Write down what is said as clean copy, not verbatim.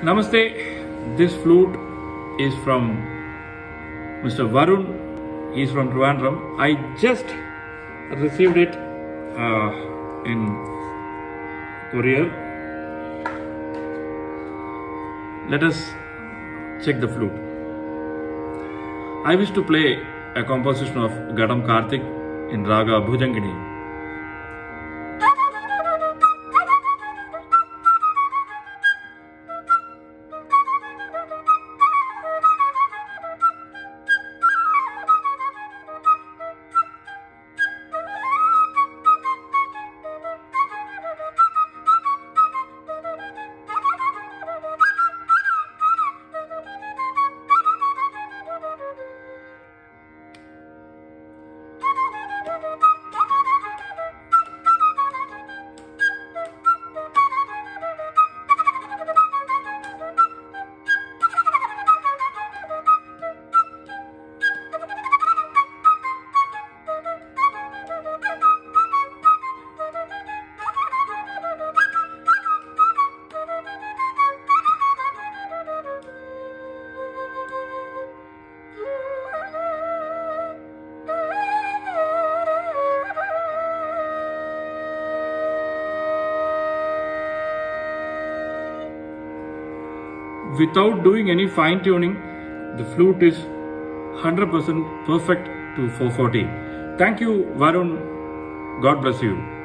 Namaste. This flute is from Mr. Varun. He's from Trivandrum. I just received it in courier. Let us check the flute. I wish to play a composition of Gadam Karthik in Raga Bhujangini. Without doing any fine tuning, the flute is 100% perfect to 440. Thank you, Varun. God bless you.